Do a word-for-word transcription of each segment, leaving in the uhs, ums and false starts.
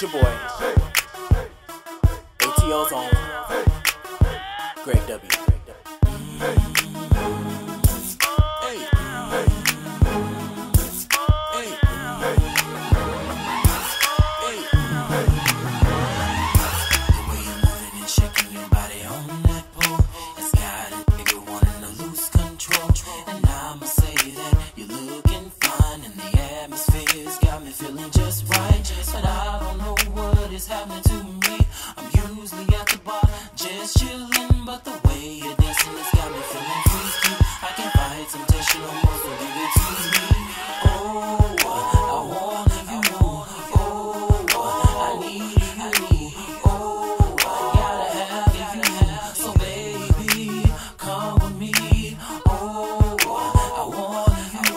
It's your boy, A T O's own, Greg W. Hey. Hey. Hey. The way you're moving and shaking your body on that pole, it's got a nigga wanting to lose control. And I'ma say that you're looking fine, and the atmosphere's got me feeling just right. But I don't know what is happening to me. I'm usually at the bar, just chilling, but the way you're dancing has got me feeling freaky. I can fight temptation almost, so give it to me. Oh, I want you. Oh, I need you. I need you. Oh, I gotta have you. So baby, come with me. Oh, I want you.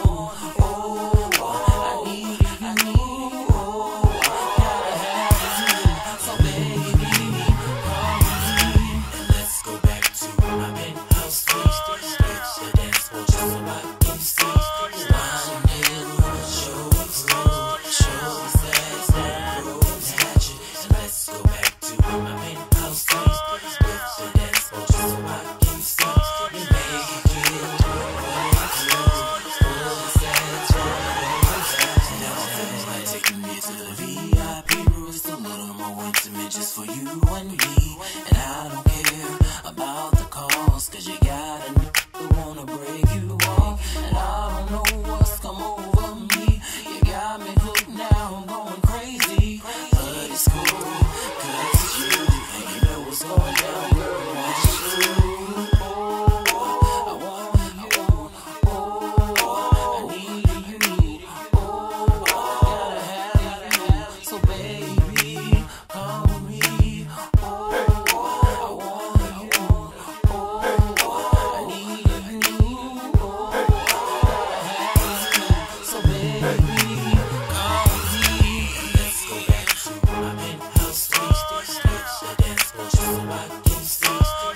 Oh, I need you. I need you. Oh, gotta have you. So baby, come with me. And let's go back to my penthouse suite. Switch the dance floor just so I can see. Winding, show me slow, show me sex, that rose hatchet. And let's go back to my penthouse suite. Switch the dance floor just so I can see. You make it cute, what it do, full sex, rose hatchet. Now it feels like taking me to the V I P room. It's a little more intimate just for you and me. And I don't care about the cost, cause you got a nigga who wanna break you off. And I don't know what's come over me. You got me hooked now, I'm going crazy. But it's cool, cause it's you. And you know what's going down, girl, it's true. Oh, I want you. Oh, I need you. Oh, gotta have you. So baby, come with me. Oh, I want you. Oh, I need you. Oh, gotta have you. So baby, come with me. Let's go back to my penthouse suite. Switch the dance floor just so I can see.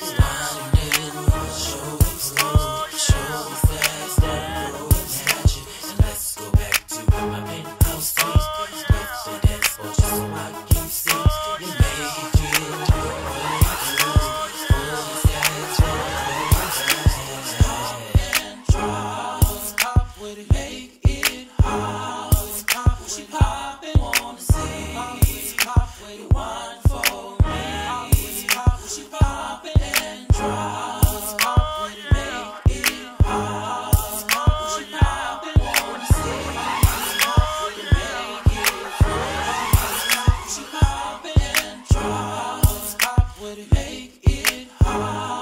Winding, show me slow, show me fast, that rose hatchet. And let's go back to my penthouse suite. Switch the dance floor just so I can see. You make it cute, what it do, full sex, rose hatchet. And draws, pop with it, make it hot. Pop with it, poppin', wanna see. Pop with it, wine for me. Pop with it, pop with it, poppin' and draws. Pop with it, make it hot. Pop with it, poppin', wanna see. Pop with it, make it fresh. Pop with it, poppin' and draws. Pop with it, make it hot.